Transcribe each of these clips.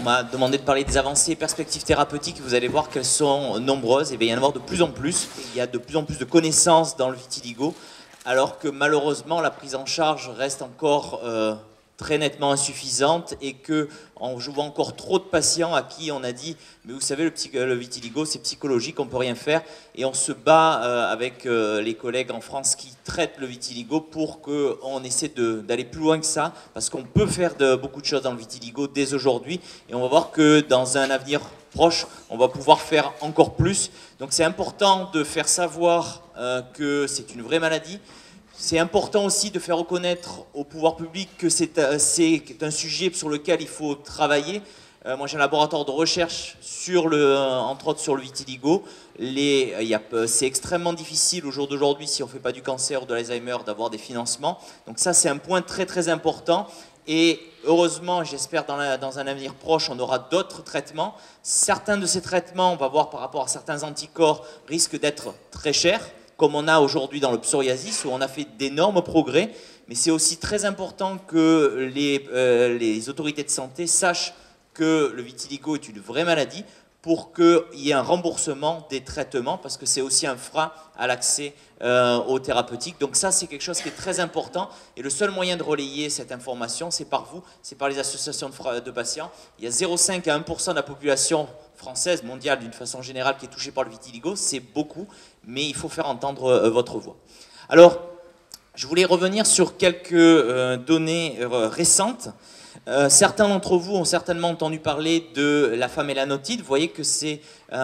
m'a demandé de parler des avancées et perspectives thérapeutiques. Vous allez voir qu'elles sont nombreuses et il va y en avoir de plus en plus. Il y a de plus en plus de connaissances dans le vitiligo, alors que malheureusement la prise en charge reste encore très nettement insuffisante et qu'on voit encore trop de patients à qui on a dit mais vous savez le vitiligo c'est psychologique, on ne peut rien faire, et on se bat avec les collègues en France qui traitent le vitiligo pour qu'on essaie d'aller plus loin que ça, parce qu'on peut faire beaucoup de choses dans le vitiligo dès aujourd'hui et on va voir que dans un avenir proche on va pouvoir faire encore plus. Donc c'est important de faire savoir que c'est une vraie maladie. C'est important aussi de faire reconnaître au pouvoir public que c'est un sujet sur lequel il faut travailler. Moi j'ai un laboratoire de recherche entre autres sur le vitiligo. C'est extrêmement difficile au jour d'aujourd'hui, si on ne fait pas du cancer ou de l'Alzheimer, d'avoir des financements. Donc ça c'est un point très très important. Et heureusement, j'espère dans un avenir proche, on aura d'autres traitements. Certains de ces traitements, on va voir par rapport à certains anticorps, risquent d'être très chers, comme on a aujourd'hui dans le psoriasis, où on a fait d'énormes progrès. Mais c'est aussi très important que les autorités de santé sachent que le vitiligo est une vraie maladie pour qu'il y ait un remboursement des traitements, parce que c'est aussi un frein à l'accès aux thérapeutiques. Donc ça, c'est quelque chose qui est très important. Et le seul moyen de relayer cette information, c'est par vous, c'est par les associations de patients. Il y a 0,5 à 1% de la population française, mondiale d'une façon générale, qui est touchée par le vitiligo. C'est beaucoup, mais il faut faire entendre votre voix. Alors, je voulais revenir sur quelques données récentes. Certains d'entre vous ont certainement entendu parler de la phamélanotyte. Vous voyez que c'est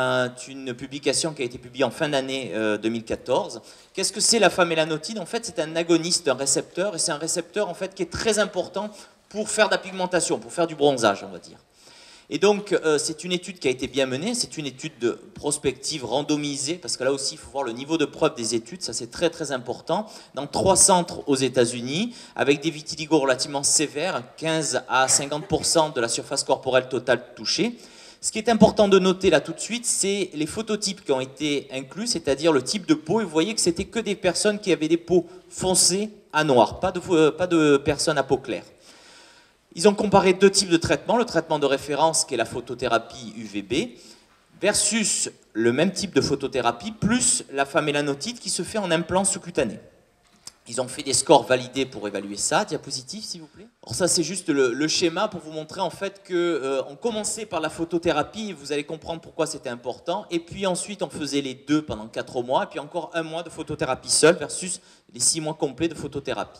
une publication qui a été publiée en fin d'année 2014. Qu'est-ce que c'est la phamélanotyte? En fait, c'est un agoniste d'un récepteur, et c'est un récepteur en fait, qui est très important pour faire de la pigmentation, pour faire du bronzage, on va dire. Et donc, c'est une étude qui a été bien menée, c'est une étude de prospective randomisée, parce que là aussi, il faut voir le niveau de preuve des études, ça c'est très très important, dans 3 centres aux États-Unis, avec des vitiligos relativement sévères, 15 à 50% de la surface corporelle totale touchée. Ce qui est important de noter là tout de suite, c'est les phototypes qui ont été inclus, c'est-à-dire le type de peau, et vous voyez que c'était que des personnes qui avaient des peaux foncées à noir, pas de personnes à peau claire. Ils ont comparé 2 types de traitements, le traitement de référence qui est la photothérapie UVB versus le même type de photothérapie plus la phamélanotyte qui se fait en implant sous-cutané. Ils ont fait des scores validés pour évaluer ça. Diapositive s'il vous plaît. Alors ça c'est juste le schéma pour vous montrer en fait qu'on commençait par la photothérapie et vous allez comprendre pourquoi c'était important, et puis ensuite on faisait les 2 pendant 4 mois et puis encore 1 mois de photothérapie seule versus les 6 mois complets de photothérapie.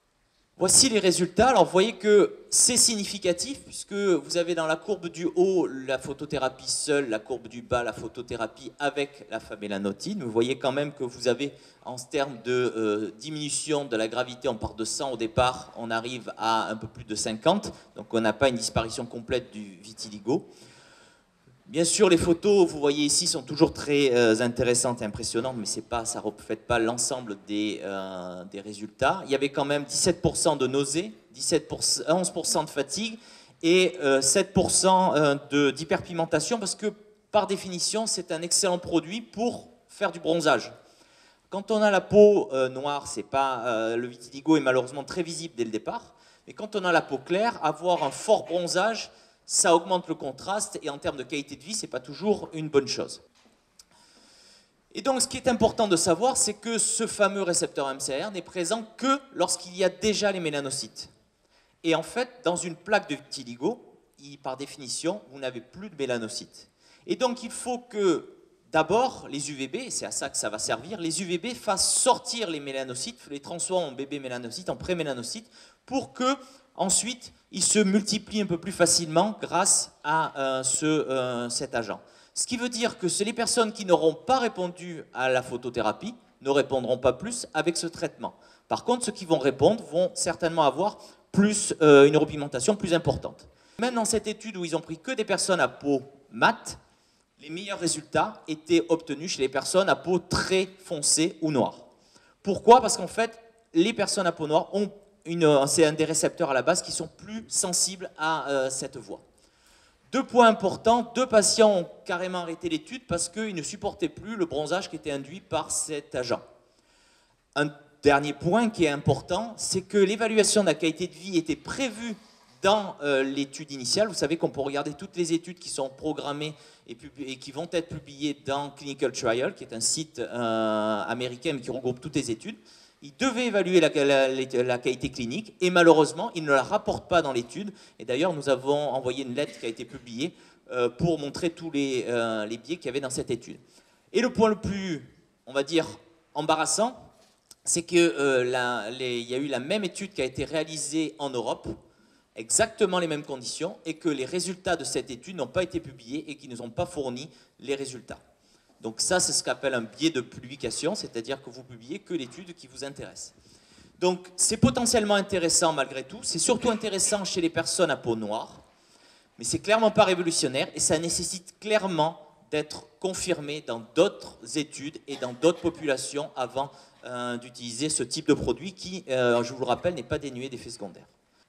Voici les résultats. Alors vous voyez que c'est significatif puisque vous avez dans la courbe du haut la photothérapie seule, la courbe du bas la photothérapie avec la phamélanotyte. Vous voyez quand même que vous avez en termes de diminution de la gravité, on part de 100 au départ, on arrive à un peu plus de 50, donc on n'a pas une disparition complète du vitiligo. Bien sûr, les photos, vous voyez ici, sont toujours très intéressantes et impressionnantes, mais ça ne reflète pas l'ensemble des résultats. Il y avait quand même 17% de nausées, 11% de fatigue et 7% d'hyperpigmentation, parce que par définition, c'est un excellent produit pour faire du bronzage. Quand on a la peau noire, le vitiligo est malheureusement très visible dès le départ, mais quand on a la peau claire, avoir un fort bronzage, ça augmente le contraste et en termes de qualité de vie, ce n'est pas toujours une bonne chose. Et donc, ce qui est important de savoir, c'est que ce fameux récepteur MCR n'est présent que lorsqu'il y a déjà les mélanocytes. Et en fait, dans une plaque de vitiligo, par définition, vous n'avez plus de mélanocytes. Et donc, il faut que, d'abord, les UVB, et c'est à ça que ça va servir, les UVB fassent sortir les mélanocytes, les transforment en bébés mélanocytes, en pré-mélanocytes, pour que ensuite, ils se multiplient un peu plus facilement grâce à cet agent. Ce qui veut dire que les personnes qui n'auront pas répondu à la photothérapie ne répondront pas plus avec ce traitement. Par contre, ceux qui vont répondre vont certainement avoir une repigmentation plus importante. Même dans cette étude où ils ont pris que des personnes à peau mate, les meilleurs résultats étaient obtenus chez les personnes à peau très foncée ou noire. Pourquoi? Parce qu'en fait, les personnes à peau noire c'est un des récepteurs à la base qui sont plus sensibles à cette voie. 2 points importants, 2 patients ont carrément arrêté l'étude parce qu'ils ne supportaient plus le bronzage qui était induit par cet agent. Un dernier point qui est important, c'est que l'évaluation de la qualité de vie était prévue dans l'étude initiale. Vous savez qu'on peut regarder toutes les études qui sont programmées et qui vont être publiées dans Clinical Trial, qui est un site américain qui regroupe toutes les études. Il devait évaluer la qualité clinique et malheureusement, il ne la rapporte pas dans l'étude. Et d'ailleurs, nous avons envoyé une lettre qui a été publiée pour montrer tous les biais qu'il y avait dans cette étude. Et le point le plus, on va dire, embarrassant, c'est qu'il y a eu la même étude qui a été réalisée en Europe, exactement les mêmes conditions, et que les résultats de cette étude n'ont pas été publiés et qui ne nous ont pas fourni les résultats. Donc ça, c'est ce qu'on appelle un biais de publication, c'est-à-dire que vous publiez que l'étude qui vous intéresse. Donc c'est potentiellement intéressant malgré tout, c'est surtout intéressant chez les personnes à peau noire, mais c'est clairement pas révolutionnaire et ça nécessite clairement d'être confirmé dans d'autres études et dans d'autres populations avant d'utiliser ce type de produit qui, je vous le rappelle, n'est pas dénué d'effets secondaires.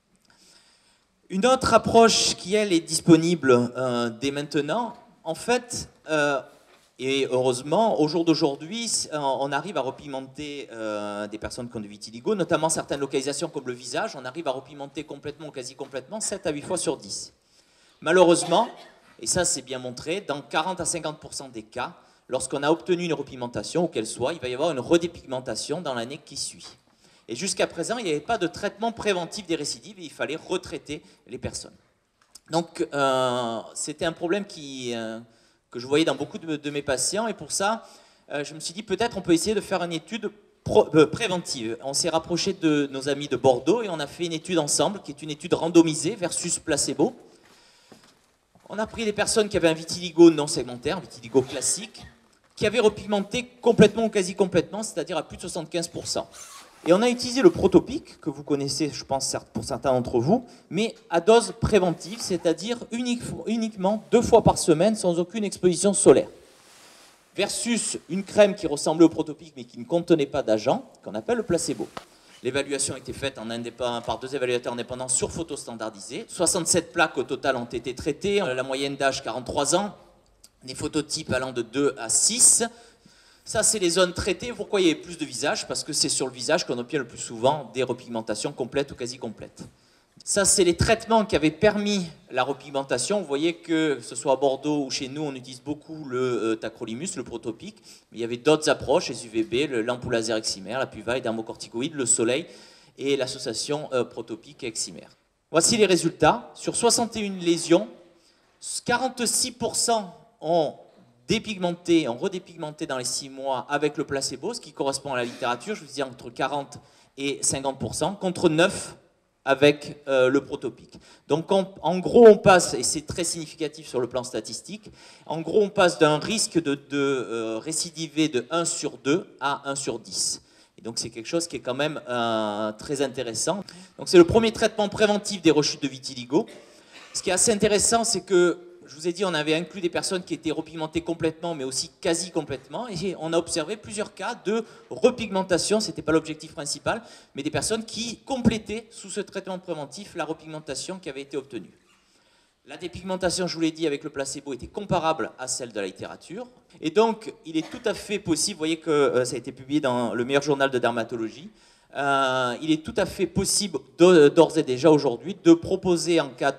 Une autre approche qui, elle, est disponible dès maintenant, en fait, et heureusement, au jour d'aujourd'hui, on arrive à repigmenter des personnes qui ont du vitiligo, notamment certaines localisations comme le visage, on arrive à repigmenter complètement ou quasi complètement 7 à 8 fois sur 10. Malheureusement, et ça c'est bien montré, dans 40 à 50% des cas, lorsqu'on a obtenu une repigmentation, où qu'elle soit, il va y avoir une redépigmentation dans l'année qui suit. Et jusqu'à présent, il n'y avait pas de traitement préventif des récidives et il fallait retraiter les personnes. Donc c'était un problème que je voyais dans beaucoup de mes patients et pour ça, je me suis dit peut-être on peut essayer de faire une étude préventive. On s'est rapproché de nos amis de Bordeaux et on a fait une étude ensemble qui est une étude randomisée versus placebo. On a pris des personnes qui avaient un vitiligo non segmentaire, un vitiligo classique, qui avaient repigmenté complètement ou quasi complètement, c'est-à-dire à plus de 75%. Et on a utilisé le Protopic, que vous connaissez, je pense, pour certains d'entre vous, mais à dose préventive, c'est-à-dire uniquement 2 fois par semaine, sans aucune exposition solaire. Versus une crème qui ressemblait au Protopic, mais qui ne contenait pas d'agent, qu'on appelle le placebo. L'évaluation a été faite par 2 évaluateurs indépendants sur photo standardisée. 67 plaques au total ont été traitées, la moyenne d'âge 43 ans, des phototypes allant de 2 à 6. Ça, c'est les zones traitées. Pourquoi il y a plus de visage? Parce que c'est sur le visage qu'on obtient le plus souvent des repigmentations complètes ou quasi complètes. Ça, c'est les traitements qui avaient permis la repigmentation. Vous voyez que ce soit à Bordeaux ou chez nous, on utilise beaucoup le tacrolimus, le Protopic. Mais il y avait d'autres approches, les UVB, l'ampoule laser excimer, la Puvail, dermocorticoïde, le soleil et l'association Protopic et excimer. Voici les résultats. Sur 61 lésions, 46% ont redépigmenté dans les 6 mois avec le placebo, ce qui correspond à la littérature, je vous dis entre 40 et 50%, contre 9 avec le Protopic. Donc en gros on passe, et c'est très significatif sur le plan statistique, en gros on passe d'un risque de récidiver de 1 sur 2 à 1 sur 10. Et donc c'est quelque chose qui est quand même très intéressant. Donc c'est le premier traitement préventif des rechutes de vitiligo. Ce qui est assez intéressant, c'est que je vous ai dit, on avait inclus des personnes qui étaient repigmentées complètement, mais aussi quasi complètement. Et on a observé plusieurs cas de repigmentation, ce n'était pas l'objectif principal, mais des personnes qui complétaient sous ce traitement préventif la repigmentation qui avait été obtenue. La dépigmentation, je vous l'ai dit, avec le placebo était comparable à celle de la littérature. Et donc, il est tout à fait possible, vous voyez que ça a été publié dans le meilleur journal de dermatologie, il est tout à fait possible d'ores et déjà aujourd'hui de proposer en cas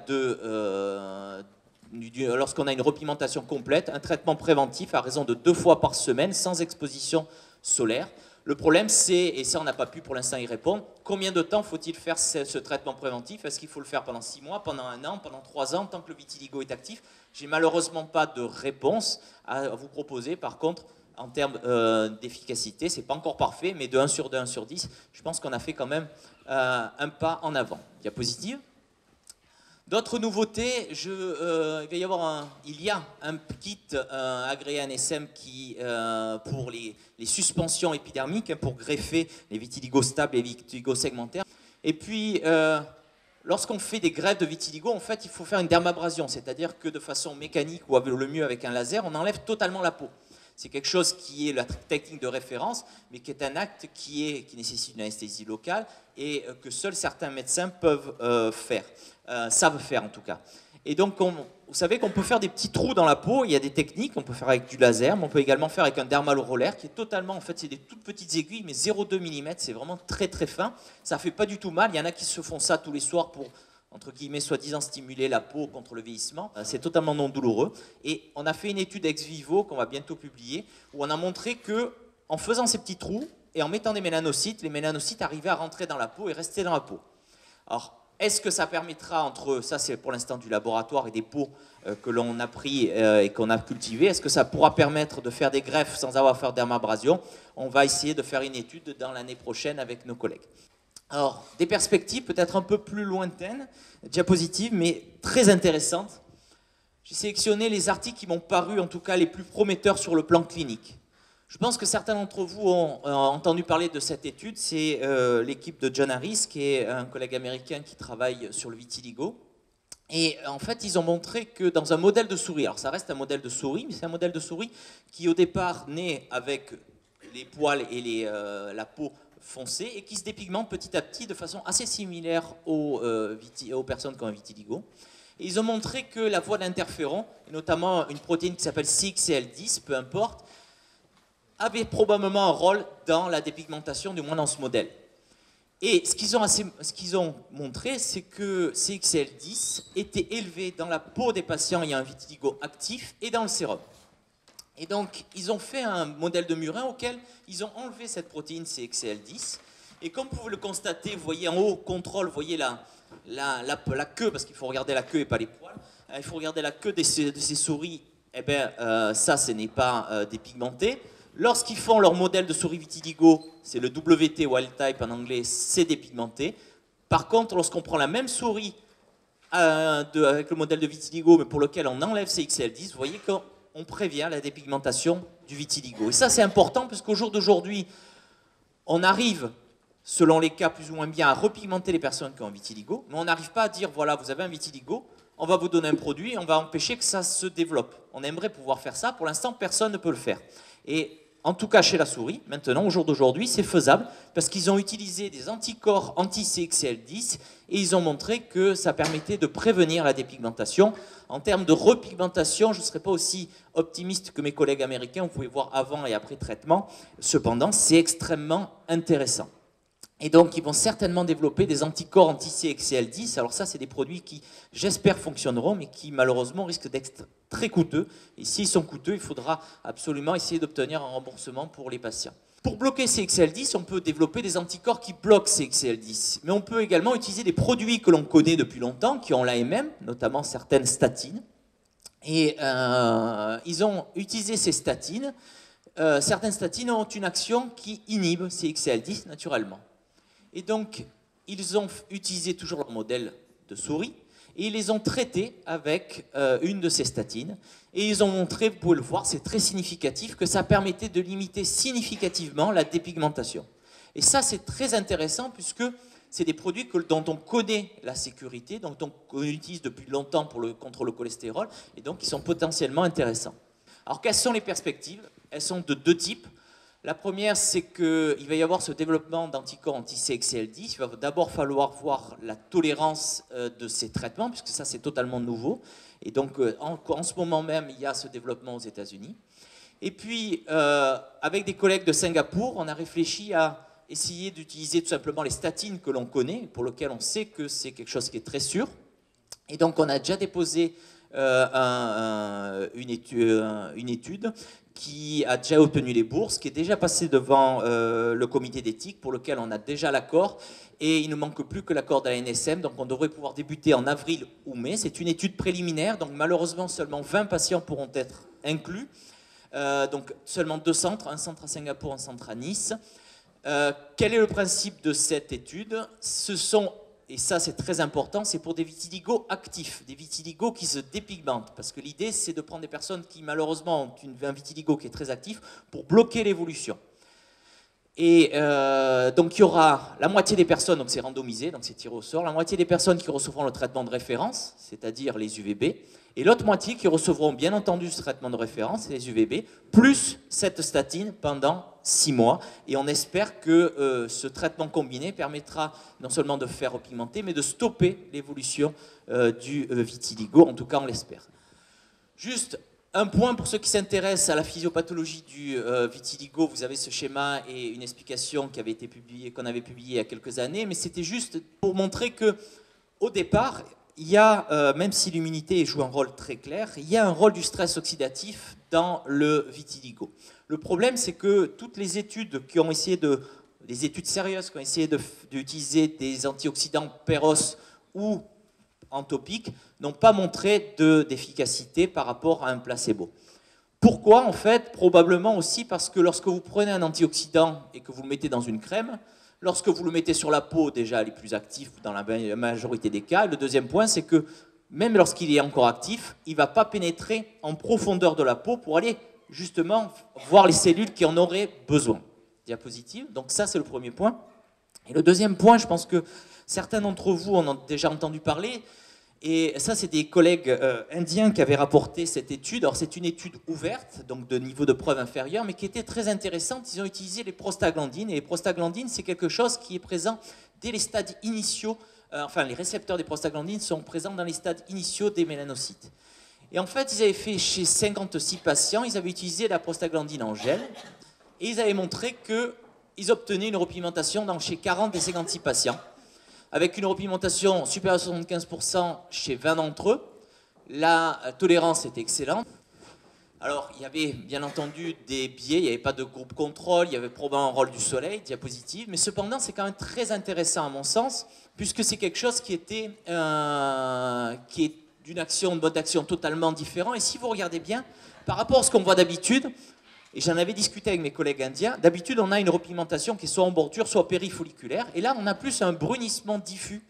lorsqu'on a une repigmentation complète, un traitement préventif à raison de 2 fois par semaine sans exposition solaire. Le problème c'est, et ça on n'a pas pu pour l'instant y répondre, combien de temps faut-il faire ce traitement préventif? Est-ce qu'il faut le faire pendant 6 mois, pendant 1 an, pendant 3 ans, tant que le vitiligo est actif? J'ai malheureusement pas de réponse à vous proposer. Par contre, en termes d'efficacité, c'est pas encore parfait, mais de 1 sur 2, 1 sur 10, je pense qu'on a fait quand même un pas en avant. Diapositive. D'autres nouveautés, il y a un kit agréé à NSM pour les suspensions épidermiques, pour greffer les vitiligo stables et les vitiligo segmentaires. Et puis, lorsqu'on fait des greffes de vitiligo, en fait, il faut faire une dermabrasion, c'est-à-dire que de façon mécanique ou le mieux avec un laser, on enlève totalement la peau. C'est quelque chose qui est la technique de référence, mais qui est un acte qui nécessite une anesthésie locale et que seuls certains médecins peuvent savent faire en tout cas. Et donc, vous savez qu'on peut faire des petits trous dans la peau, il y a des techniques, on peut faire avec du laser, mais on peut également faire avec un dermalorollaire qui est totalement, en fait, c'est des toutes petites aiguilles, mais 0,2 mm, c'est vraiment très très fin, ça fait pas du tout mal, il y en a qui se font ça tous les soirs pour entre guillemets, soi-disant stimuler la peau contre le vieillissement. C'est totalement non douloureux. Et on a fait une étude ex vivo qu'on va bientôt publier, où on a montré que en faisant ces petits trous et en mettant des mélanocytes, les mélanocytes arrivaient à rentrer dans la peau et rester dans la peau. Alors, est-ce que ça permettra, ça c'est pour l'instant du laboratoire et des peaux que l'on a pris et qu'on a cultivées, est-ce que ça pourra permettre de faire des greffes sans avoir à faire dermabrasion? On va essayer de faire une étude dans l'année prochaine avec nos collègues. Alors, des perspectives peut-être un peu plus lointaines, diapositives, mais très intéressantes. J'ai sélectionné les articles qui m'ont paru, en tout cas, les plus prometteurs sur le plan clinique. Je pense que certains d'entre vous ont entendu parler de cette étude. C'est l'équipe de John Harris, qui est un collègue américain qui travaille sur le vitiligo. Et en fait, ils ont montré que dans un modèle de souris, alors ça reste un modèle de souris, mais c'est un modèle de souris qui au départ naît avec les poils et la peau foncée et qui se dépigmente petit à petit de façon assez similaire aux personnes qui ont un vitiligo. Et ils ont montré que la voie d'interféron, notamment une protéine qui s'appelle CXCL10, peu importe, avait probablement un rôle dans la dépigmentation, du moins dans ce modèle. Et ce qu'ils ont montré, c'est que CXCL10 était élevé dans la peau des patients ayant un vitiligo actif et dans le sérum. Et donc, ils ont fait un modèle de murin auquel ils ont enlevé cette protéine CXCL10. Et comme vous pouvez le constater, vous voyez en haut, contrôle, vous voyez la queue, parce qu'il faut regarder la queue et pas les poils. Il faut regarder la queue de ces souris, eh bien, ça, ce n'est pas dépigmenté. Lorsqu'ils font leur modèle de souris vitiligo, c'est le WT wild type en anglais, c'est dépigmenté. Par contre, lorsqu'on prend la même souris avec le modèle de vitiligo, mais pour lequel on enlève CXCL10, vous voyez qu'on prévient la dépigmentation du vitiligo. Et ça, c'est important, parce qu'au jour d'aujourd'hui, on arrive, selon les cas plus ou moins bien, à repigmenter les personnes qui ont un vitiligo, mais on n'arrive pas à dire, voilà, vous avez un vitiligo, on va vous donner un produit, on va empêcher que ça se développe. On aimerait pouvoir faire ça, pour l'instant, personne ne peut le faire. Et en tout cas, chez la souris, maintenant, au jour d'aujourd'hui, c'est faisable parce qu'ils ont utilisé des anticorps anti-CXCL10 et ils ont montré que ça permettait de prévenir la dépigmentation. En termes de repigmentation, je ne serais pas aussi optimiste que mes collègues américains. Vous pouvez voir avant et après traitement. Cependant, c'est extrêmement intéressant. Et donc, ils vont certainement développer des anticorps anti-CXCL10. Alors ça, c'est des produits qui, j'espère, fonctionneront, mais qui, malheureusement, risquent d'être très coûteux. Et s'ils sont coûteux, il faudra absolument essayer d'obtenir un remboursement pour les patients. Pour bloquer CXCL10, on peut développer des anticorps qui bloquent CXCL10. Mais on peut également utiliser des produits que l'on connaît depuis longtemps, qui ont l'AMM, notamment certaines statines. Et ils ont utilisé ces statines. Certaines statines ont une action qui inhibe CXCL10 naturellement. Et donc, ils ont utilisé toujours leur modèle de souris et ils les ont traités avec une de ces statines. Et ils ont montré, vous pouvez le voir, c'est très significatif, que ça permettait de limiter significativement la dépigmentation. Et ça, c'est très intéressant puisque c'est des produits dont on connaît la sécurité, dont on utilise depuis longtemps contre le cholestérol, et donc qui sont potentiellement intéressants. Alors, quelles sont les perspectives? Elles sont de deux types. La première, c'est qu'il va y avoir ce développement d'anticorps anti-CXCL10. Il va d'abord falloir voir la tolérance de ces traitements, puisque ça, c'est totalement nouveau. Et donc, en ce moment même, il y a ce développement aux États-Unis. Et puis, avec des collègues de Singapour, on a réfléchi à essayer d'utiliser tout simplement les statines que l'on connaît, pour lesquelles on sait que c'est quelque chose qui est très sûr. Et donc, on a déjà déposé une étude qui a déjà obtenu les bourses, qui est déjà passée devant le comité d'éthique, pour lequel on a déjà l'accord, et il ne manque plus que l'accord de la NSM, donc on devrait pouvoir débuter en avril ou mai. C'est une étude préliminaire, donc malheureusement seulement 20 patients pourront être inclus, donc seulement 2 centres, un centre à Singapour, un centre à Nice. Quel est le principe de cette étude? Ce sont, et ça c'est très important, c'est pour des vitiligos actifs, des vitiligos qui se dépigmentent, parce que l'idée c'est de prendre des personnes qui malheureusement ont un vitiligo qui est très actif pour bloquer l'évolution. Et donc il y aura la moitié des personnes, donc c'est randomisé, donc c'est tiré au sort, la moitié des personnes qui recevront le traitement de référence, c'est-à-dire les UVB, et l'autre moitié qui recevront bien entendu ce traitement de référence, les UVB, plus cette statine pendant 6 mois. Et on espère que ce traitement combiné permettra non seulement de faire repigmenter, mais de stopper l'évolution du vitiligo, en tout cas on l'espère. Juste un point pour ceux qui s'intéressent à la physiopathologie du vitiligo, vous avez ce schéma et une explication qui avait été publiée, qu'on avait publiée il y a quelques années, mais c'était juste pour montrer que au départ, il y a, même si l'immunité joue un rôle très clair, il y a un rôle du stress oxydatif dans le vitiligo. Le problème, c'est que toutes les études qui ont essayé les études sérieuses qui ont essayé d'utiliser des antioxydants péros ou antopiques n'ont pas montré d'efficacité par rapport à un placebo. Pourquoi? En fait, probablement aussi parce que lorsque vous prenez un antioxydant et que vous le mettez dans une crème, lorsque vous le mettez sur la peau, déjà, elle est plus active dans la majorité des cas. Le deuxième point, c'est que même lorsqu'il est encore actif, il ne va pas pénétrer en profondeur de la peau pour aller justement voir les cellules qui en auraient besoin. Diapositive. Donc ça, c'est le premier point. Et le deuxième point, je pense que certains d'entre vous en ont déjà entendu parler. Et ça, c'est des collègues indiens qui avaient rapporté cette étude. Alors, c'est une étude ouverte, donc de niveau de preuve inférieur, mais qui était très intéressante. Ils ont utilisé les prostaglandines. Et les prostaglandines, c'est quelque chose qui est présent dès les stades initiaux. Enfin, les récepteurs des prostaglandines sont présents dans les stades initiaux des mélanocytes. Et en fait, ils avaient fait chez 56 patients, ils avaient utilisé la prostaglandine en gel. Et ils avaient montré qu'ils obtenaient une repigmentation chez 40 des 56 patients, avec une repigmentation supérieure à 75% chez 20 d'entre eux. La tolérance était excellente. Alors, il y avait bien entendu des biais, il n'y avait pas de groupe contrôle, il y avait probablement un rôle du soleil, diapositive, mais cependant, c'est quand même très intéressant à mon sens, puisque c'est quelque chose qui est d'une action, de mode d'action totalement différent. Et si vous regardez bien, par rapport à ce qu'on voit d'habitude, et j'en avais discuté avec mes collègues indiens, d'habitude on a une repigmentation qui est soit en bordure, soit périfolliculaire, et là on a plus un brunissement diffus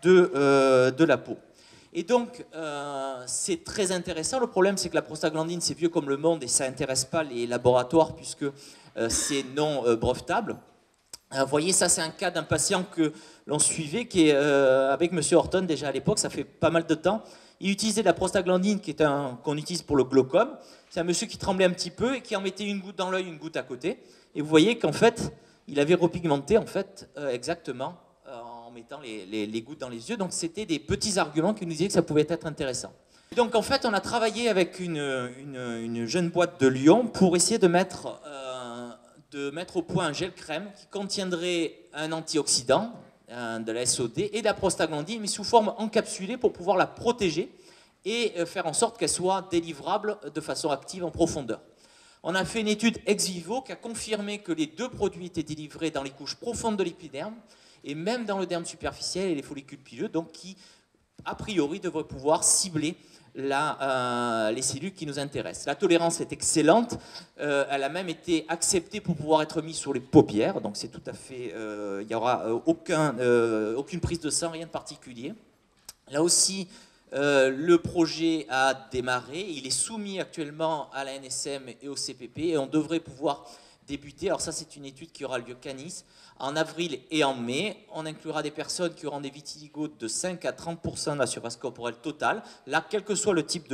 de la peau. Et donc c'est très intéressant. Le problème, c'est que la prostaglandine, c'est vieux comme le monde et ça n'intéresse pas les laboratoires puisque c'est non brevetable. Vous voyez, ça c'est un cas d'un patient que l'on suivait, qui est avec M. Horton déjà à l'époque, ça fait pas mal de temps. Il utilisait de la prostaglandine qu'on utilise pour le glaucome. C'est un monsieur qui tremblait un petit peu et qui en mettait une goutte dans l'œil, une goutte à côté. Et vous voyez qu'en fait, il avait repigmenté en fait, exactement en mettant les gouttes dans les yeux. Donc c'était des petits arguments qui nous disaient que ça pouvait être intéressant. Et donc en fait, on a travaillé avec une jeune boîte de Lyon pour essayer de mettre au point un gel crème qui contiendrait un antioxydant, de la SOD et de la prostaglandine, mais sous forme encapsulée pour pouvoir la protéger et faire en sorte qu'elle soit délivrable de façon active en profondeur. On a fait une étude ex vivo qui a confirmé que les deux produits étaient délivrés dans les couches profondes de l'épiderme et même dans le derme superficiel et les follicules pileux, donc qui, a priori, devraient pouvoir cibler les cellules qui nous intéressent. La tolérance est excellente, elle a même été acceptée pour pouvoir être mise sur les paupières, donc c'est tout à fait, il n'y aura aucune prise de sang, rien de particulier. Là aussi, le projet a démarré, il est soumis actuellement à la NSM et au CPP et on devrait pouvoir débuter. Alors ça, c'est une étude qui aura lieu qu'à Nice en avril et en mai. On inclura des personnes qui auront des vitiligos de 5 à 30% de la surface corporelle totale. Là, quel que soit le type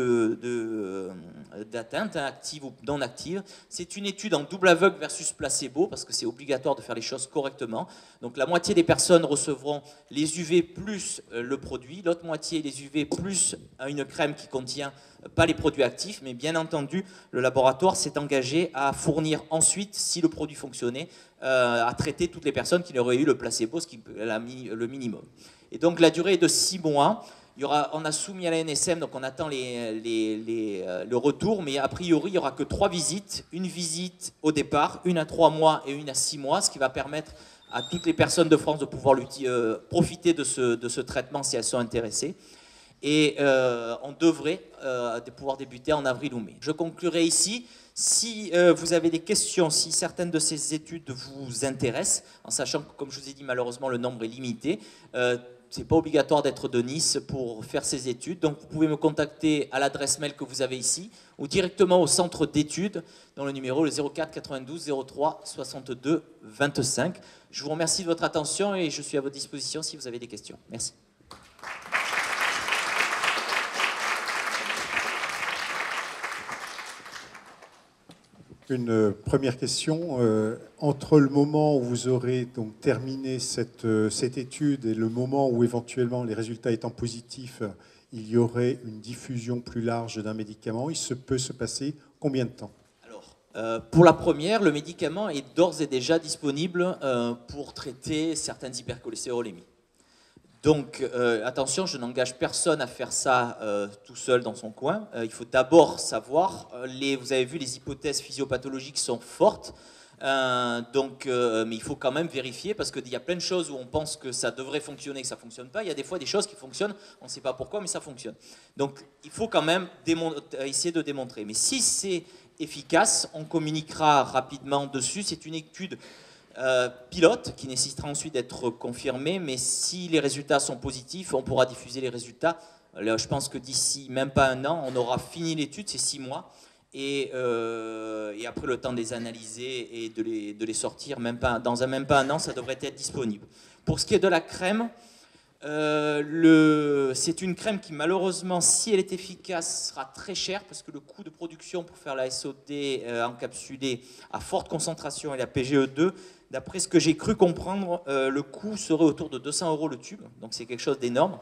d'atteinte, active ou non active, c'est une étude en double aveugle versus placebo, parce que c'est obligatoire de faire les choses correctement. Donc la moitié des personnes recevront les UV plus le produit, l'autre moitié les UV plus une crème qui contient pas les produits actifs, mais bien entendu, le laboratoire s'est engagé à fournir ensuite, si le produit fonctionnait, à traiter toutes les personnes qui n'auraient eu le placebo, ce qui a mis le minimum. Et donc la durée est de 6 mois. On a soumis à la NSM, donc on attend le retour, mais a priori, il n'y aura que 3 visites. Une visite au départ, une à 3 mois et une à 6 mois, ce qui va permettre à toutes les personnes de France de pouvoir profiter de ce traitement si elles sont intéressées. Et on devrait pouvoir débuter en avril ou mai. Je conclurai ici. Si vous avez des questions, si certaines de ces études vous intéressent, en sachant que, comme je vous ai dit, malheureusement, le nombre est limité, ce n'est pas obligatoire d'être de Nice pour faire ces études. Donc, vous pouvez me contacter à l'adresse mail que vous avez ici ou directement au centre d'études dans le numéro le 04 92 03 62 25. Je vous remercie de votre attention et je suis à votre disposition si vous avez des questions. Merci. Une première question. Entre le moment où vous aurez donc terminé cette étude et le moment où éventuellement les résultats étant positifs, il y aurait une diffusion plus large d'un médicament, peut se passer combien de temps? Alors, pour la première, le médicament est d'ores et déjà disponible pour traiter certaines hypercholestérolémies. Donc, attention, je n'engage personne à faire ça tout seul dans son coin. Il faut d'abord savoir, vous avez vu, les hypothèses physiopathologiques sont fortes. Mais il faut quand même vérifier parce qu'il y a plein de choses où on pense que ça devrait fonctionner et que ça ne fonctionne pas. Il y a des fois des choses qui fonctionnent, on ne sait pas pourquoi, mais ça fonctionne. Donc, il faut quand même essayer de démontrer. Mais si c'est efficace, on communiquera rapidement dessus. C'est une étude pilote qui nécessitera ensuite d'être confirmée, mais si les résultats sont positifs, on pourra diffuser les résultats. Là, je pense que d'ici même pas un an, on aura fini l'étude, c'est 6 mois, et après le temps de les analyser et de les sortir, même pas un an, ça devrait être disponible. Pour ce qui est de la crème, c'est une crème qui malheureusement, si elle est efficace, sera très chère parce que le coût de production pour faire la SOD encapsulée à forte concentration et la PGE2, d'après ce que j'ai cru comprendre, le coût serait autour de 200 € le tube, donc c'est quelque chose d'énorme.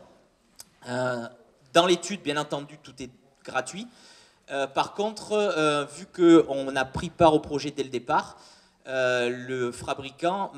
Dans l'étude, bien entendu, tout est gratuit. Par contre, vu qu'on a pris part au projet dès le départ, le fabricant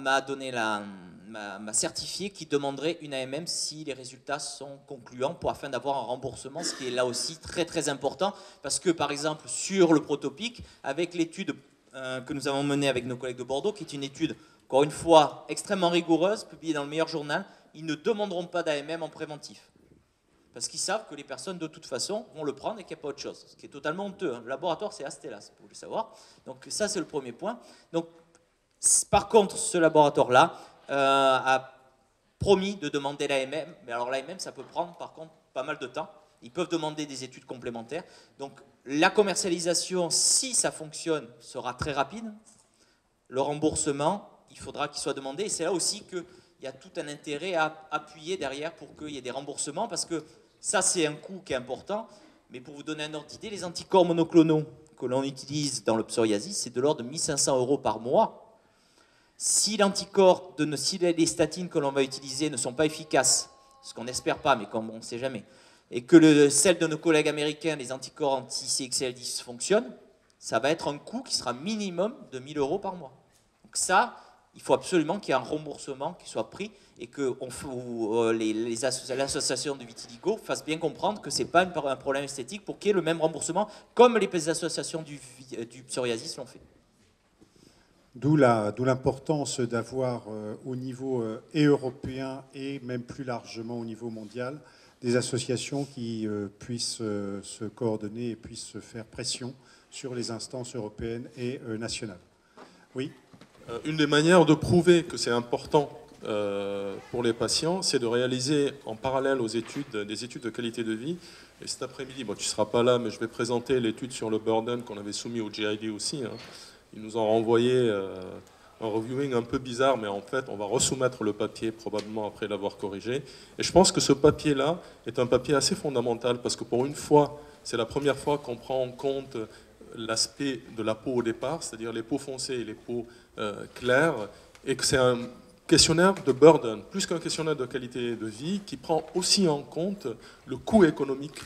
m'a certifié qu'il demanderait une AMM si les résultats sont concluants afin d'avoir un remboursement, ce qui est là aussi très très important parce que par exemple sur le protopic, avec l'étude que nous avons menée avec nos collègues de Bordeaux, qui est une étude, encore une fois, extrêmement rigoureuse, publiée dans le meilleur journal, ils ne demanderont pas d'AMM en préventif. Parce qu'ils savent que les personnes, de toute façon, vont le prendre et qu'il n'y a pas autre chose. Ce qui est totalement honteux. Le laboratoire, c'est Astellas, vous le savoir. Donc ça, c'est le premier point. Donc, par contre, ce laboratoire-là a promis de demander l'AMM. Mais alors l'AMM, ça peut prendre, par contre, pas mal de temps. Ils peuvent demander des études complémentaires. Donc, la commercialisation, si ça fonctionne, sera très rapide. Le remboursement, il faudra qu'il soit demandé. Et c'est là aussi qu'il y a tout un intérêt à appuyer derrière pour qu'il y ait des remboursements, parce que ça, c'est un coût qui est important. Mais pour vous donner un ordre d'idée, les anticorps monoclonaux que l'on utilise dans le psoriasis, c'est de l'ordre de 1 500 € par mois. Si les statines que l'on va utiliser ne sont pas efficaces, ce qu'on n'espère pas, mais comme on ne sait jamais, et que celles de nos collègues américains, les anticorps anti-CXL10 fonctionnent, ça va être un coût qui sera minimum de 1 000 € par mois. Donc ça, il faut absolument qu'il y ait un remboursement qui soit pris et que l'association de vitiligo fasse bien comprendre que ce n'est pas un problème esthétique pour qu'il y ait le même remboursement comme les associations du psoriasis l'ont fait. D'où l'importance d'avoir au niveau et européen et même plus largement au niveau mondial des associations qui puissent se coordonner et puissent se faire pression sur les instances européennes et nationales. Oui. Une des manières de prouver que c'est important pour les patients, c'est de réaliser en parallèle aux études, des études de qualité de vie. Et cet après-midi, bon, tu ne seras pas là, mais je vais présenter l'étude sur le burden qu'on avait soumis au GID aussi. Hein. Ils nous ont renvoyé un reviewing un peu bizarre, mais en fait, on va resoumettre le papier probablement après l'avoir corrigé. Et je pense que ce papier-là est un papier assez fondamental, parce que pour une fois, c'est la première fois qu'on prend en compte l'aspect de la peau au départ, c'est-à-dire les peaux foncées et les peaux claires, et que c'est un questionnaire de burden, plus qu'un questionnaire de qualité de vie, qui prend aussi en compte le coût économique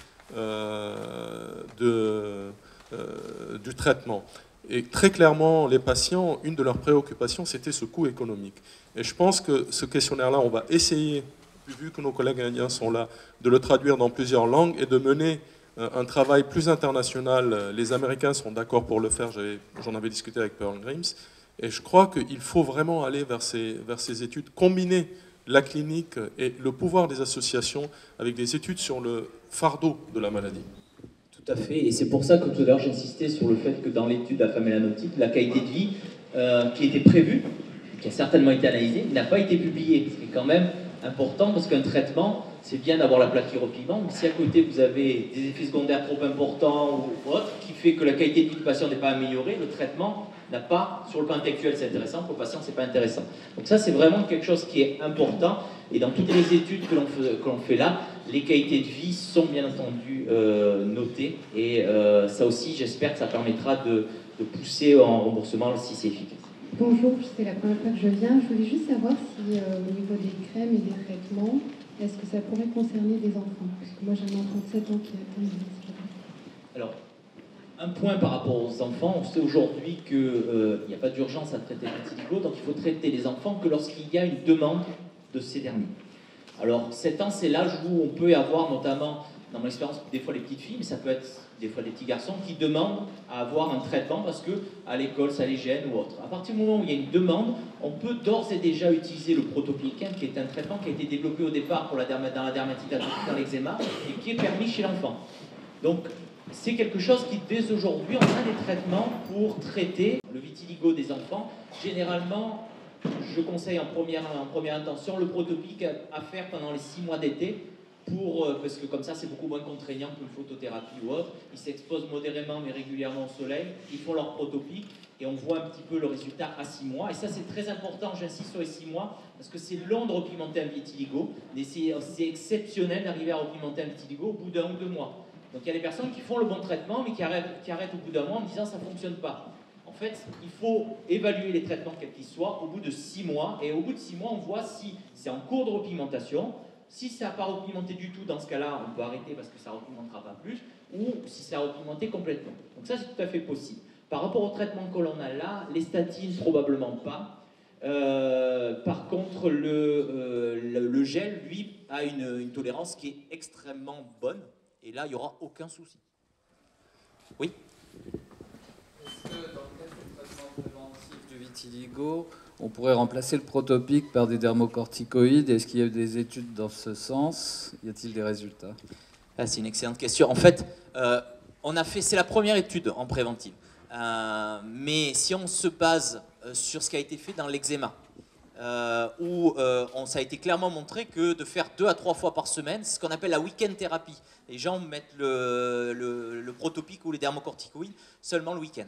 du traitement. Et très clairement, les patients, une de leurs préoccupations, c'était ce coût économique. Et je pense que ce questionnaire-là, on va essayer, vu que nos collègues indiens sont là, de le traduire dans plusieurs langues et de mener un travail plus international. Les Américains sont d'accord pour le faire, j'en avais discuté avec Pearl Grimes, et je crois qu'il faut vraiment aller vers ces études, combiner la clinique et le pouvoir des associations avec des études sur le fardeau de la maladie. Tout à fait, et c'est pour ça que tout à l'heure j'insistais sur le fait que dans l'étude de la femme mélanotype, la qualité de vie qui était prévue, qui a certainement été analysée, n'a pas été publiée, ce qui est quand même important parce qu'un traitement, c'est bien d'avoir la plaque qui repigmente, mais si à côté vous avez des effets secondaires trop importants ou autres, qui fait que la qualité de vie du patient n'est pas améliorée, le traitement n'a pas, sur le plan intellectuel c'est intéressant, pour le patient c'est pas intéressant. Donc ça c'est vraiment quelque chose qui est important, et dans toutes les études que l'on fait là, les qualités de vie sont bien entendu notées, et ça aussi j'espère que ça permettra de pousser en remboursement si c'est efficace. Bonjour, c'est la première fois que je viens. Je voulais juste savoir si au niveau des crèmes et des traitements, est-ce que ça pourrait concerner des enfants? Parce que moi j'ai un enfant de 7 ans qui attend le vitiligo. Alors, un point par rapport aux enfants, on sait aujourd'hui qu'il n'y a pas d'urgence à traiter le vitiligo, donc il faut traiter les enfants que lorsqu'il y a une demande de ces derniers. Alors 7 ans, c'est l'âge où on peut avoir notamment, dans mon expérience, des fois les petites filles, mais ça peut être des fois des petits garçons qui demandent à avoir un traitement parce que à l'école ça les gêne ou autre. À partir du moment où il y a une demande, on peut d'ores et déjà utiliser le Protopic, qui est un traitement qui a été développé au départ pour dans la dermatite atopique, dans l'eczéma, et qui est permis chez l'enfant. Donc c'est quelque chose qui, dès aujourd'hui, on a des traitements pour traiter le vitiligo des enfants. Généralement, je conseille en première intention le Protopic à faire pendant les 6 mois d'été, parce que comme ça c'est beaucoup moins contraignant qu'une photothérapie ou autre. Ils s'exposent modérément mais régulièrement au soleil, ils font leur Protopic et on voit un petit peu le résultat à 6 mois. Et ça c'est très important, j'insiste sur les 6 mois, parce que c'est long de repigmenter un vitiligo, mais c'est exceptionnel d'arriver à repigmenter un vitiligo au bout d'1 ou 2 mois. Donc il y a des personnes qui font le bon traitement mais qui arrêtent au bout d'1 mois en disant ça ne fonctionne pas. En fait, il faut évaluer les traitements quels qu'ils soient au bout de 6 mois, et au bout de 6 mois on voit si c'est en cours de repigmentation. Si ça n'a pas repigmenté du tout, dans ce cas-là, on peut arrêter parce que ça ne repigmentera pas plus, ou si ça a repigmenté complètement. Donc ça, c'est tout à fait possible. Par rapport au traitement que l'on a là, les statines, probablement pas. Par contre, le gel, lui, a une tolérance qui est extrêmement bonne, et là, il n'y aura aucun souci. Oui ? Est-ce que dans le cadre du traitement préventif du vitiligo, on pourrait remplacer le Protopic par des dermocorticoïdes? Est-ce qu'il y a des études dans ce sens? Y a-t-il des résultats? Ah, c'est une excellente question. En fait, c'est la première étude en préventive. Mais si on se base sur ce qui a été fait dans l'eczéma, où ça a été clairement montré que de faire 2 à 3 fois par semaine, c'est ce qu'on appelle la week-end thérapie. Les gens mettent le Protopic ou les dermocorticoïdes seulement le week-end.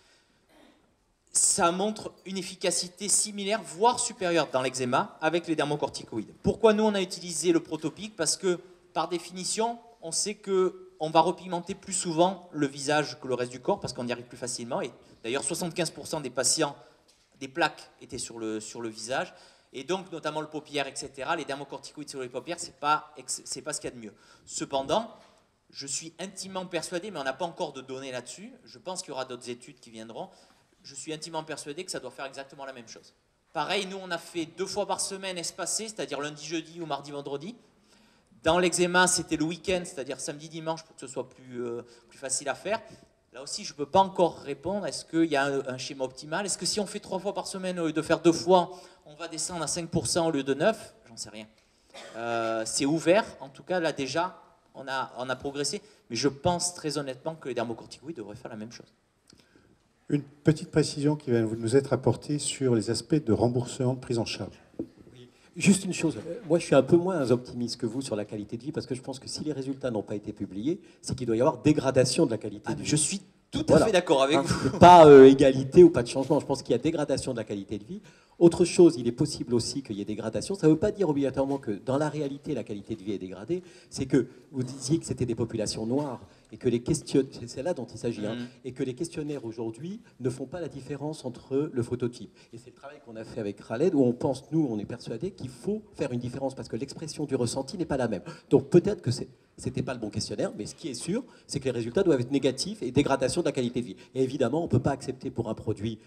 Ça montre une efficacité similaire, voire supérieure dans l'eczéma avec les dermocorticoïdes. Pourquoi nous on a utilisé le Protopic? Parce que par définition, on sait qu'on va repigmenter plus souvent le visage que le reste du corps parce qu'on y arrive plus facilement. Et d'ailleurs, 75% des patients, des plaques étaient sur le visage. Et donc, notamment le paupière, etc. Les dermocorticoïdes sur les paupières, c'est pas ce qu'il y a de mieux. Cependant, je suis intimement persuadé, mais on n'a pas encore de données là-dessus. Je pense qu'il y aura d'autres études qui viendront. Je suis intimement persuadé que ça doit faire exactement la même chose. Pareil, nous, on a fait 2 fois par semaine espacées, c'est-à-dire lundi, jeudi ou mardi, vendredi. Dans l'eczéma, c'était le week-end, c'est-à-dire samedi, dimanche, pour que ce soit plus facile à faire. Là aussi, je ne peux pas encore répondre. Est-ce qu'il y a un schéma optimal? Est-ce que si on fait 3 fois par semaine au lieu de faire 2 fois, on va descendre à 5% au lieu de 9%? J'en sais rien. C'est ouvert. En tout cas, là, déjà, on a progressé. Mais je pense très honnêtement que les dermocorticoïdes devraient faire la même chose. Une petite précision qui va nous être apportée sur les aspects de remboursement, de prise en charge. Oui. Juste une chose, moi je suis un peu moins optimiste que vous sur la qualité de vie parce que je pense que si les résultats n'ont pas été publiés, c'est qu'il doit y avoir dégradation de la qualité de vie. Je suis tout à fait d'accord avec vous. Pas égalité ou pas de changement, je pense qu'il y a dégradation de la qualité de vie. Autre chose, il est possible aussi qu'il y ait dégradation. Ça ne veut pas dire obligatoirement que dans la réalité, la qualité de vie est dégradée. C'est que vous disiez que c'était des populations noires et que les questionnaires, c'est là dont il s'agit, et que les questionnaires aujourd'hui ne font pas la différence entre le phototype. Et c'est le travail qu'on a fait avec Khaled où on pense, nous, on est persuadé qu'il faut faire une différence parce que l'expression du ressenti n'est pas la même. Donc peut-être que c'était pas le bon questionnaire, mais ce qui est sûr, c'est que les résultats doivent être négatifs et dégradation de la qualité de vie. Et évidemment, on ne peut pas accepter pour un produit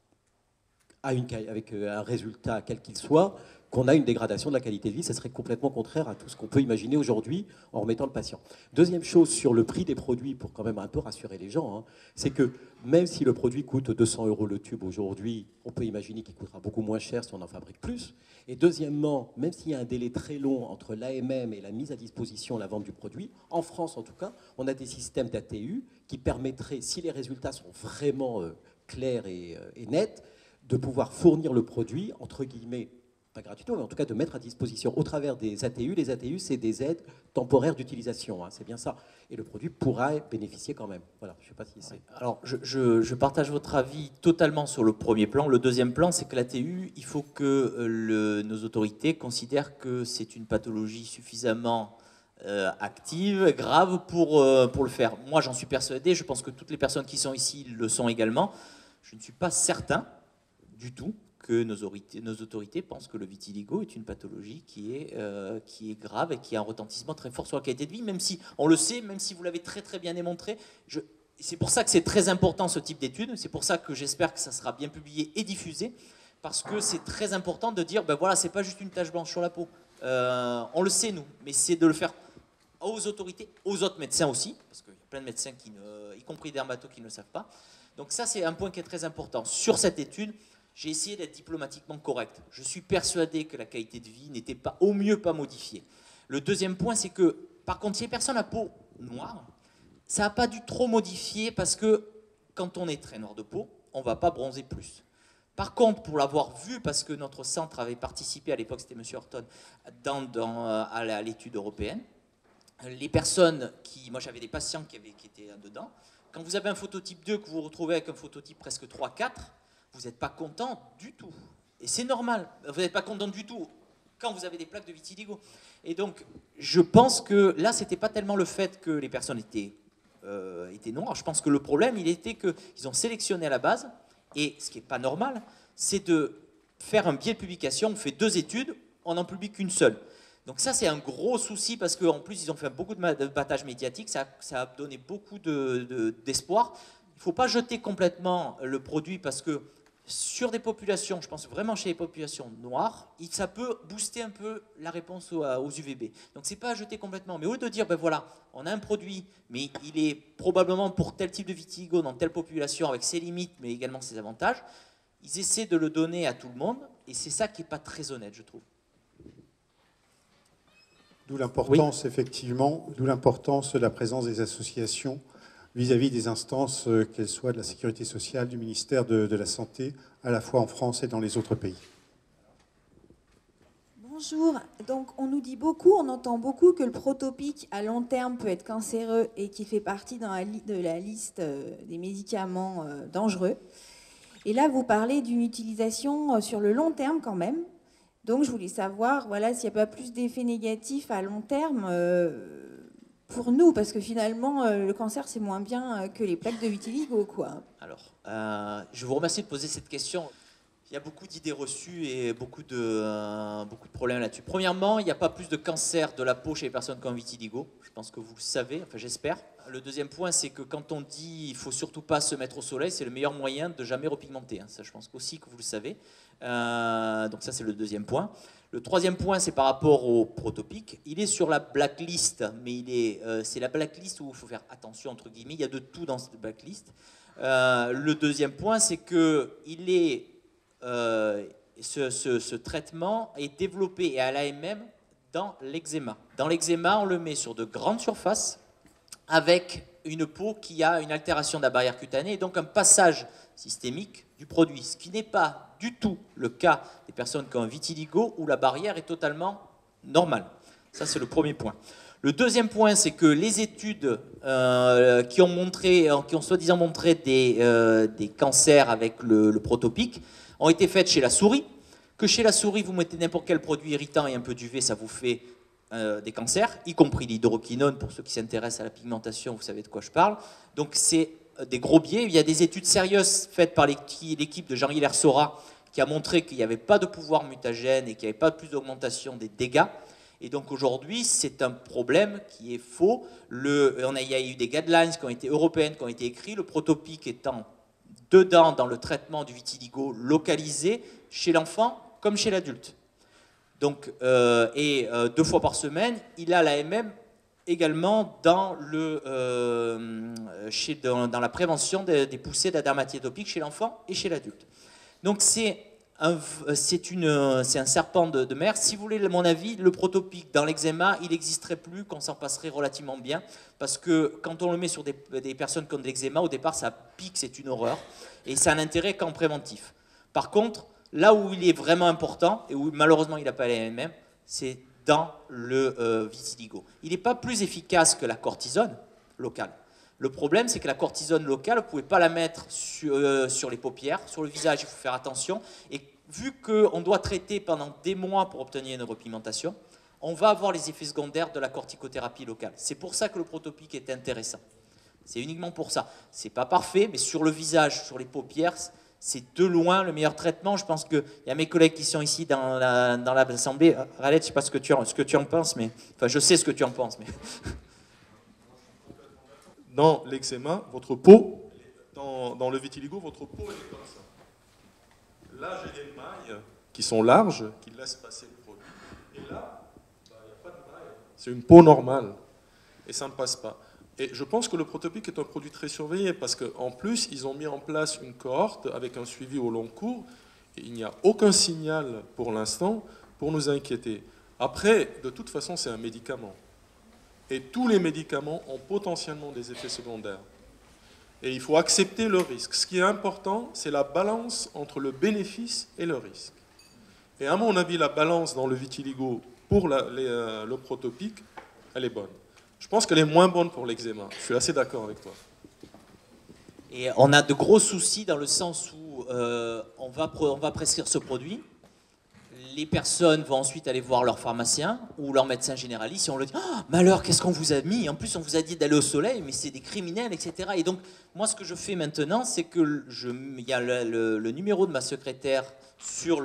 avec un résultat quel qu'il soit, qu'on a une dégradation de la qualité de vie. Ça serait complètement contraire à tout ce qu'on peut imaginer aujourd'hui en remettant le patient. Deuxième chose, sur le prix des produits, pour quand même un peu rassurer les gens, c'est que même si le produit coûte 200 € le tube aujourd'hui, on peut imaginer qu'il coûtera beaucoup moins cher si on en fabrique plus. Et deuxièmement, même s'il y a un délai très long entre l'AMM et la mise à disposition, la vente du produit, en France en tout cas, on a des systèmes d'ATU qui permettraient, si les résultats sont vraiment clairs et nets, de pouvoir fournir le produit, entre guillemets, pas gratuitement, mais en tout cas de mettre à disposition au travers des ATU. Les ATU, c'est des aides temporaires d'utilisation, c'est bien ça. Et le produit pourra bénéficier quand même. Voilà, je ne sais pas si c'est... Alors, je partage votre avis totalement sur le premier plan. Le deuxième plan, c'est que l'ATU, il faut que nos autorités considèrent que c'est une pathologie suffisamment active, grave pour le faire. Moi, j'en suis persuadé. Je pense que toutes les personnes qui sont ici le sont également. Je ne suis pas certain du tout que nos autorités pensent que le vitiligo est une pathologie qui est grave et qui a un retentissement très fort sur la qualité de vie, même si on le sait, même si vous l'avez très très bien démontré. C'est pour ça que c'est très important ce type d'études, c'est pour ça que j'espère que ça sera bien publié et diffusé, parce que c'est très important de dire, ben voilà, c'est pas juste une tache blanche sur la peau, On le sait, nous, mais c'est de le faire aux autorités, aux autres médecins aussi, parce qu'il y a plein de médecins, y compris dermatos, qui ne le savent pas. Donc ça, c'est un point qui est très important. Sur cette étude, j'ai essayé d'être diplomatiquement correct. Je suis persuadé que la qualité de vie n'était pas, au mieux, pas modifiée. Le deuxième point, c'est que, par contre, si les personnes à peau noire, ça n'a pas dû trop modifier, parce que quand on est très noir de peau, on ne va pas bronzer plus. Par contre, pour l'avoir vu, parce que notre centre avait participé, à l'époque c'était M. Horton, à l'étude européenne, les personnes qui... Moi j'avais des patients qui étaient dedans. Quand vous avez un phototype 2 que vous retrouvez avec un phototype presque 3-4, vous n'êtes pas content du tout. Et c'est normal, vous n'êtes pas content du tout quand vous avez des plaques de vitiligo. Et donc, je pense que là, ce n'était pas tellement le fait que les personnes étaient noires. Je pense que le problème, il était qu'ils ont sélectionné à la base. Et ce qui n'est pas normal, c'est de faire un biais de publication. On fait 2 études, on n'en publie qu'une seule. Donc ça, c'est un gros souci parce qu'en plus, ils ont fait beaucoup de battage médiatique. Ça a donné beaucoup d'espoir. Il ne faut pas jeter complètement le produit parce que sur des populations, je pense vraiment chez les populations noires, ça peut booster un peu la réponse aux UVB. Donc c'est pas à jeter complètement. Mais au lieu de dire, ben voilà, on a un produit, mais il est probablement pour tel type de vitiligo dans telle population avec ses limites, mais également ses avantages, ils essaient de le donner à tout le monde. Et c'est ça qui n'est pas très honnête, je trouve. D'où l'importance, effectivement, d'où l'importance de la présence des associations vis-à-vis des instances, qu'elles soient de la sécurité sociale, du ministère de la Santé, à la fois en France et dans les autres pays. Bonjour. Donc, on nous dit beaucoup, on entend beaucoup que le protopic à long terme peut être cancéreux et qu'il fait partie de la liste des médicaments dangereux. Et là, vous parlez d'une utilisation sur le long terme quand même. Donc, je voulais savoir, voilà, s'il n'y a pas plus d'effets négatifs à long terme pour nous, parce que finalement, le cancer, c'est moins bien que les plaques de vitiligo, quoi. Alors, je vous remercie de poser cette question. Il y a beaucoup d'idées reçues et beaucoup de problèmes là-dessus. Premièrement, il n'y a pas plus de cancer de la peau chez les personnes qui ont vitiligo. Je pense que vous le savez, enfin j'espère. Le deuxième point, c'est que quand on dit il ne faut surtout pas se mettre au soleil, c'est le meilleur moyen de jamais repigmenter. Ça, je pense aussi que vous le savez. Donc ça, c'est le deuxième point. Le troisième point, c'est par rapport au protopic. Il est sur la blacklist, mais c'est la blacklist où il faut faire attention, entre guillemets. Il y a de tout dans cette blacklist. Le deuxième point, c'est que ce traitement est développé à l'AMM dans l'eczéma. Dans l'eczéma, on le met sur de grandes surfaces avec une peau qui a une altération de la barrière cutanée et donc un passage systémique du produit, ce qui n'est pas du tout le cas des personnes qui ont un vitiligo où la barrière est totalement normale. Ça, c'est le premier point. Le deuxième point, c'est que les études qui ont soi-disant montré des cancers avec le protopic ont été faites chez la souris, que chez la souris, vous mettez n'importe quel produit irritant et un peu d'UV, ça vous fait des cancers, y compris l'hydroquinone, pour ceux qui s'intéressent à la pigmentation, vous savez de quoi je parle. Donc c'est des gros biais. Il y a des études sérieuses faites par l'équipe de Jean-Hilaire Sora qui a montré qu'il n'y avait pas de pouvoir mutagène et qu'il n'y avait pas plus d'augmentation des dégâts. Et donc aujourd'hui, c'est un problème qui est faux. Il y a eu des guidelines qui ont été européennes, qui ont été écrites, le protopic étant dedans dans le traitement du vitiligo localisé chez l'enfant comme chez l'adulte. Donc, 2 fois par semaine, il a l'AMM également dans la prévention des poussées de la dermatite atopique chez l'enfant et chez l'adulte. Donc c'est un serpent de mer. Si vous voulez mon avis, le protopic dans l'eczéma, il n'existerait plus, qu'on s'en passerait relativement bien, parce que quand on le met sur des personnes qui ont de l'eczéma, au départ ça pique, c'est une horreur, et ça a un intérêt qu'en préventif. Par contre, là où il est vraiment important, et où malheureusement il n'a pas les mêmes, c'est dans le vitiligo. Il n'est pas plus efficace que la cortisone locale. Le problème, c'est que la cortisone locale, vous ne pouvez pas la mettre sur les paupières, sur le visage, il faut faire attention. Et vu qu'on doit traiter pendant des mois pour obtenir une repigmentation, on va avoir les effets secondaires de la corticothérapie locale. C'est pour ça que le protopic est intéressant. C'est uniquement pour ça. Ce n'est pas parfait, mais sur le visage, sur les paupières, c'est de loin le meilleur traitement. Je pense qu'il y a mes collègues qui sont ici dans l'Assemblée. Raled, je ne sais pas ce que tu en penses, mais enfin, je sais ce que tu en penses. Mais... Dans l'eczéma, votre peau, dans le vitiligo, votre peau est comme ça. Là, j'ai des mailles qui sont larges, qui laissent passer le produit. Et là, C'est une peau normale. Et ça ne passe pas. Et je pense que le Protopic est un produit très surveillé parce qu'en plus, ils ont mis en place une cohorte avec un suivi au long cours. Et il n'y a aucun signal pour l'instant pour nous inquiéter. Après, de toute façon, c'est un médicament. Et tous les médicaments ont potentiellement des effets secondaires. Et il faut accepter le risque. Ce qui est important, c'est la balance entre le bénéfice et le risque. Et à mon avis, la balance dans le vitiligo pour le Protopic, elle est bonne. Je pense qu'elle est moins bonne pour l'eczéma. Je suis assez d'accord avec toi. Et on a de gros soucis dans le sens où on va prescrire ce produit. Les personnes vont ensuite aller voir leur pharmacien ou leur médecin généraliste et on leur dit oh, malheur, qu'est-ce qu'on vous a mis? En plus, on vous a dit d'aller au soleil, mais c'est des criminels, etc. Et donc, moi, ce que je fais maintenant, c'est que il y a le numéro de ma secrétaire sur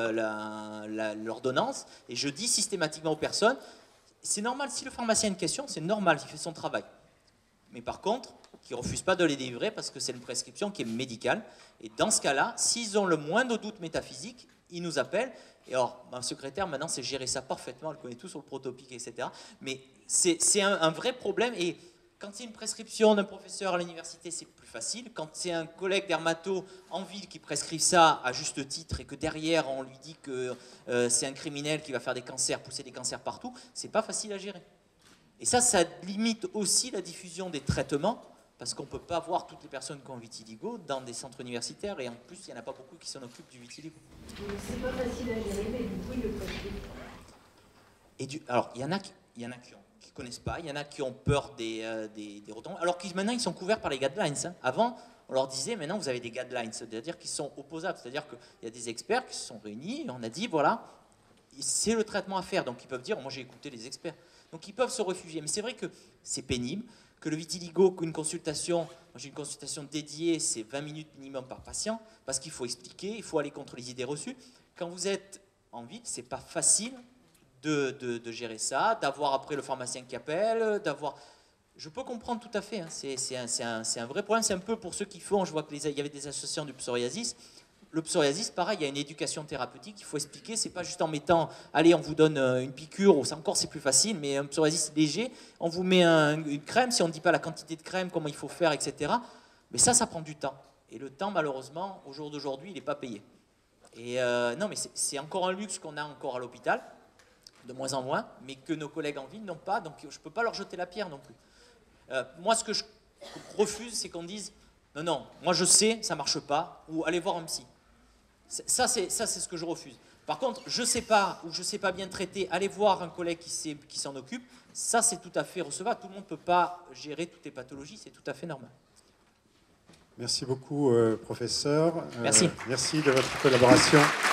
l'ordonnance et je dis systématiquement aux personnes c'est normal, si le pharmacien a une question, c'est normal, il fait son travail. Mais par contre, qu'ils ne refusent pas de les délivrer parce que c'est une prescription qui est médicale. Et dans ce cas-là, s'ils ont le moindre doute métaphysique, ils nous appellent. Et alors, ma secrétaire, maintenant, c'est gérer ça parfaitement, elle connaît tout sur le Protopic, etc. Mais c'est un vrai problème. Et quand c'est une prescription d'un professeur à l'université, c'est plus facile. Quand c'est un collègue dermato en ville qui prescrit ça à juste titre et que derrière, on lui dit que c'est un criminel qui va faire des cancers, pousser des cancers partout, c'est pas facile à gérer. Et ça limite aussi la diffusion des traitements, parce qu'on ne peut pas voir toutes les personnes qui ont vitiligo dans des centres universitaires, et en plus, il n'y en a pas beaucoup qui s'en occupent du vitiligo. C'est pas facile à gérer, mais du coup, il le prescrit. Alors, il y en a qui ne connaissent pas, il y en a qui ont peur des retombées, alors que maintenant, ils sont couverts par les guidelines. Hein. Avant, on leur disait, maintenant, vous avez des guidelines, c'est-à-dire qu'ils sont opposables, c'est-à-dire qu'il y a des experts qui se sont réunis, et on a dit, voilà, c'est le traitement à faire, donc ils peuvent dire, moi j'ai écouté les experts. Donc ils peuvent se réfugier, mais c'est vrai que c'est pénible, que le vitiligo, qu'une consultation, moi j'ai une consultation dédiée, c'est 20 minutes minimum par patient, parce qu'il faut expliquer, il faut aller contre les idées reçues. Quand vous êtes en ville, c'est pas facile de gérer ça, d'avoir après le pharmacien qui appelle, d'avoir... Je peux comprendre tout à fait, hein. C'est un vrai problème, c'est un peu pour ceux qui font, je vois qu'il y avait des associations du psoriasis. Le psoriasis, pareil, il y a une éducation thérapeutique, il faut expliquer, c'est pas juste en mettant, allez, on vous donne une piqûre, ou encore c'est plus facile, mais un psoriasis léger, on vous met une crème, si on ne dit pas la quantité de crème, comment il faut faire, etc. Mais ça prend du temps. Et le temps, malheureusement, au jour d'aujourd'hui, il n'est pas payé. Et non, mais c'est encore un luxe qu'on a encore à l'hôpital, de moins en moins, mais que nos collègues en ville n'ont pas, donc je ne peux pas leur jeter la pierre non plus. Moi, ce que je refuse, c'est qu'on dise, non, moi je sais, ça ne marche pas, ou allez voir un psy. Ça, c'est ce que je refuse. Par contre, je ne sais pas, ou je ne sais pas bien traiter, allez voir un collègue qui s'en occupe, ça c'est tout à fait recevable. Tout le monde ne peut pas gérer toutes les pathologies, c'est tout à fait normal. Merci beaucoup, professeur. Merci. Merci de votre collaboration.